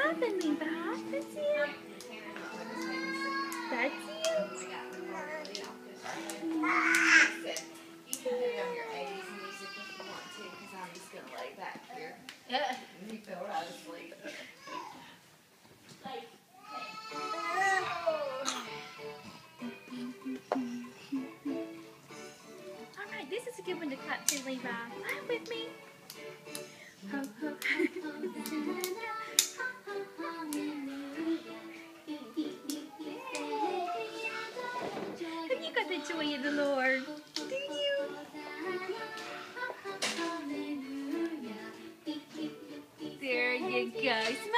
laughing, Levi. That's it. That's it. You can put it on your 80s music if you want to, because I'm just going to lay back here. And you fell right asleep. Alright, this is a good one to clap to, Levi. Clap with me. Ho, ho. Have you got the joy of the Lord? Do you? There you go. Smile.